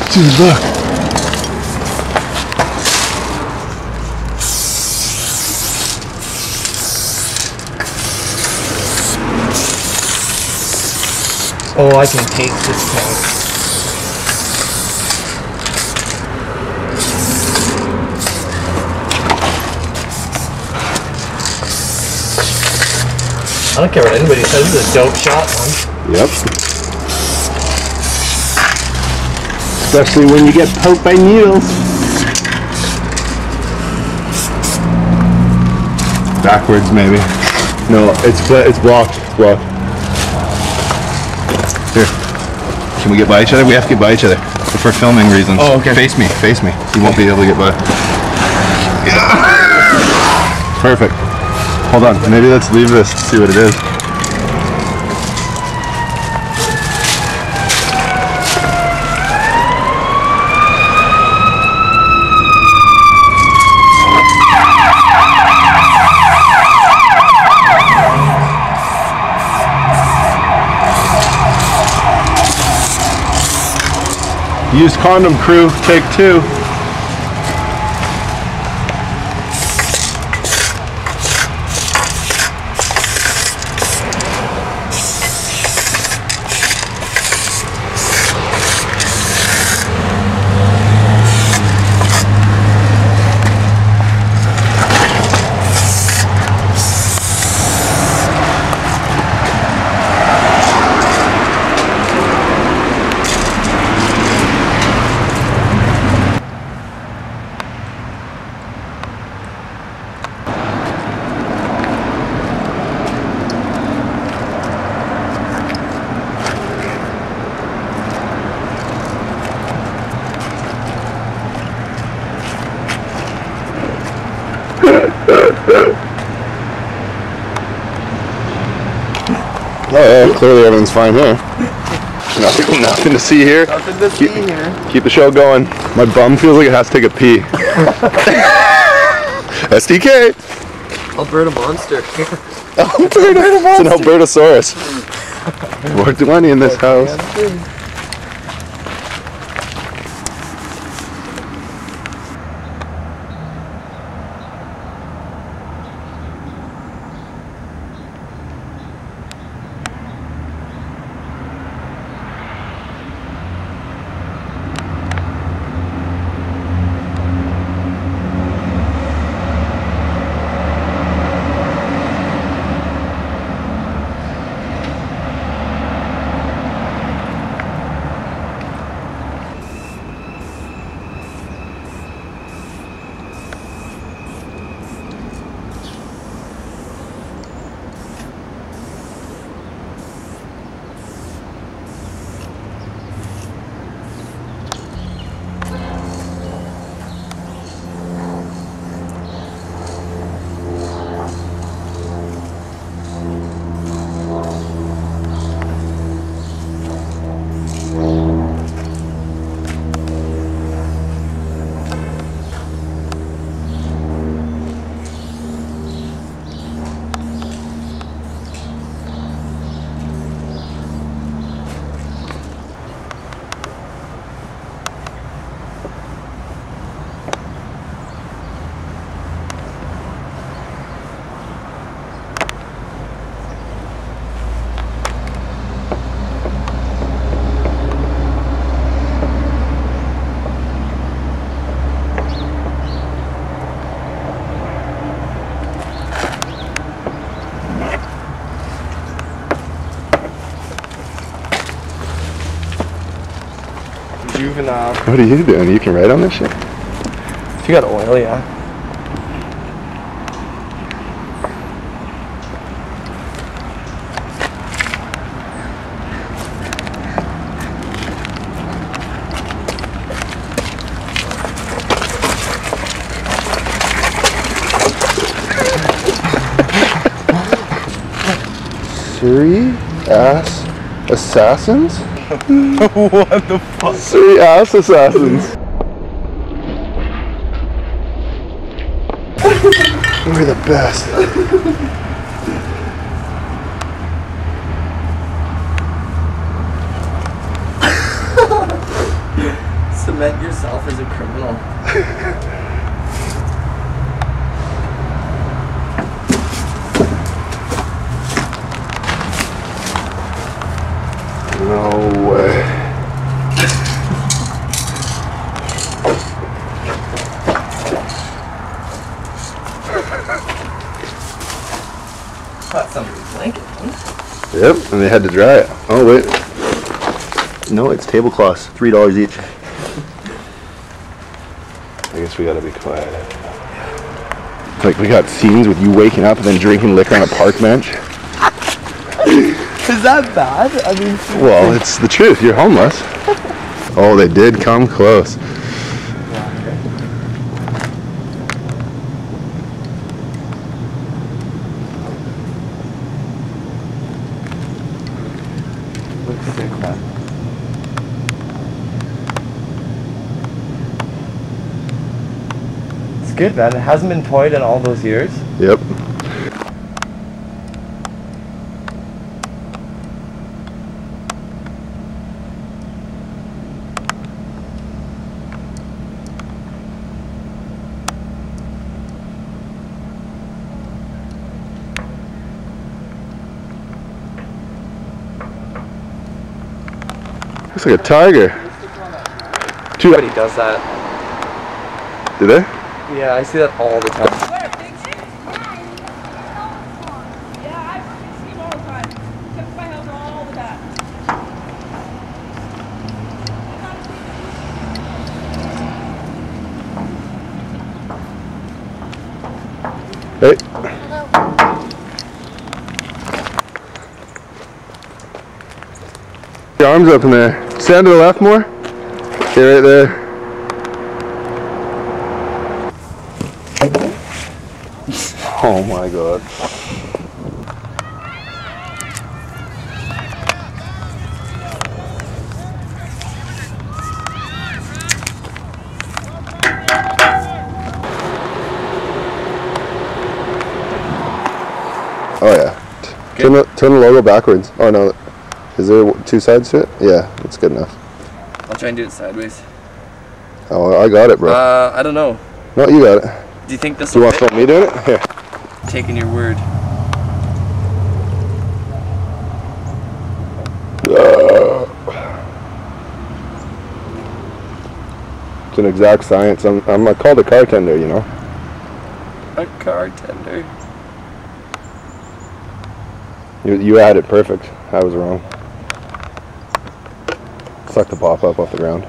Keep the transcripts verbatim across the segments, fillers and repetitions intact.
Dude, look. Oh, I can taste this tank. I don't care what anybody says, this is a dope shot, man. Yep. Especially when you get poked by needles. Backwards, maybe. No, it's it's blocked. Blocked. Here. Can we get by each other? We have to get by each other for filming reasons. Oh, okay. Face me. Face me. You won't be able to get by. Perfect. Hold on. Maybe let's leave this to see what it is. Used condom crew, take two. Oh yeah, clearly everything's fine here. Nothing, nothing to see here. Nothing to keep, see here. Keep the show going. My bum feels like it has to take a pee. S D K. Alberta monster. Alberta, it's an Albertosaurus. four twenty in this house. Juvenile. What are you doing? You can ride on this shit? If you got oil, yeah. Three ass assassins? What the fuck? Three ass assassins. We're the best. cement yourself as a criminal. No way. Caught somebody's blanket, huh? Yep, and they had to dry it. Oh wait. No, it's tablecloths. Three dollars each. I guess we gotta be quiet. Like we got scenes with you waking up and then drinking liquor on a park bench. Is that bad? I mean, well, it's the truth. You're homeless. Oh, they did come close. looks sick, man. It's good, man. It hasn't been toyed in all those years. Yep. Looks like a tiger. Dude, Everybody does that. do they? Yeah, I see that all the time. Where? Big shit? Yeah, I see him all the time. Comes to my house all the time. Hey. Your arms up in there. Stand to the left more. Okay, right there. Oh my god. Oh yeah. Turn the, turn the logo backwards. Oh no. Is there two sides to it? Yeah, that's good enough. I'll try and do it sideways. Oh, I got it, bro. Uh, I don't know. No, you got it. Do you think this Do you will want to fit? film me doing it? Here. Taking your word. It's an exact science. I'm, I'm uh, called a car tender, you know. A car tender. You, you had it perfect. I was wrong. Suck the pop up off the ground.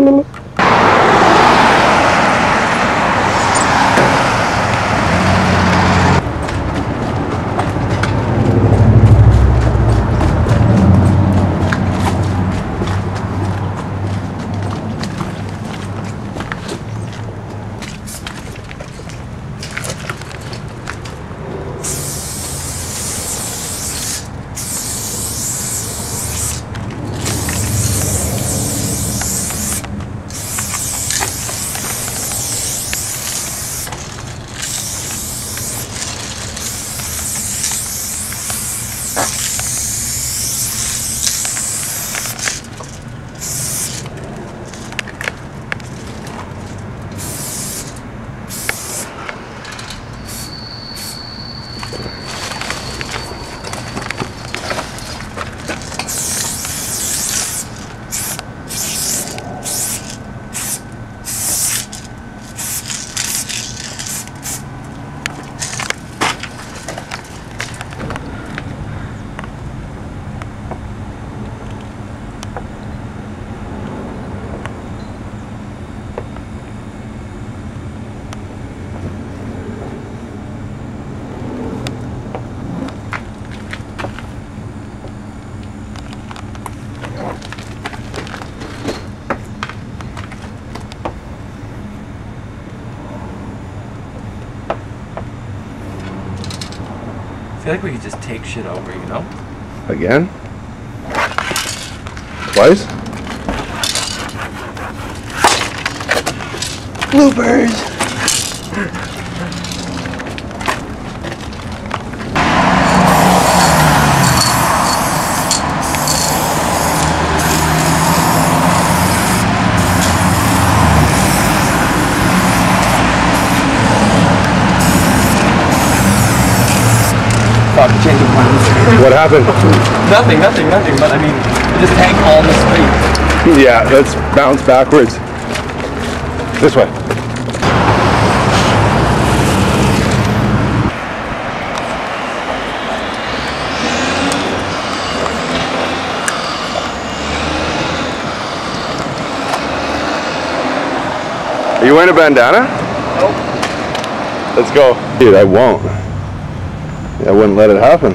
I feel like we could just take shit over, you know? Again? Twice? Bloopers! What happened? Nothing, nothing, nothing. But I mean, it just tanked all the straight. Yeah, let's bounce backwards. This way. Are you wearing a bandana? Nope. Let's go. Dude, I won't. I wouldn't let it happen.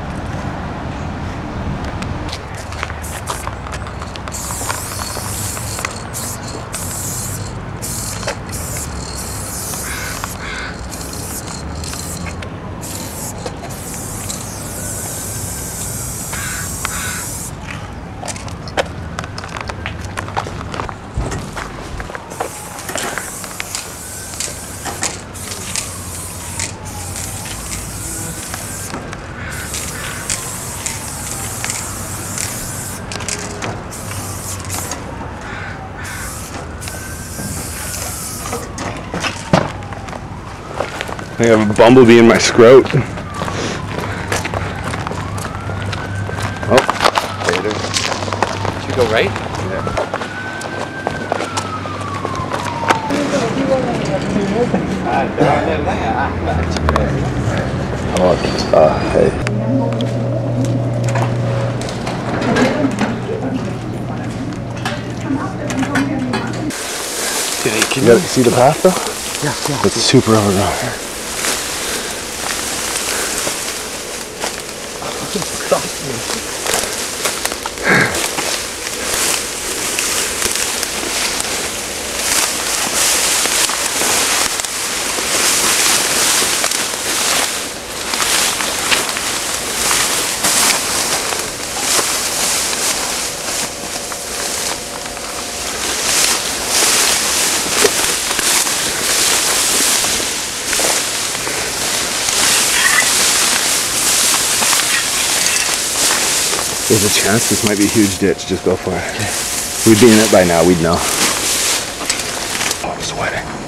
I have a bumblebee in my scrot. Oh, there it is. Should we go right? Oh, uh, hey. Can You gotta see the path though? Yeah, yeah. It's super overgrown. There's a chance this might be a huge ditch. Just go for it. Okay. We'd be in it by now. We'd know. Oh, I'm sweating.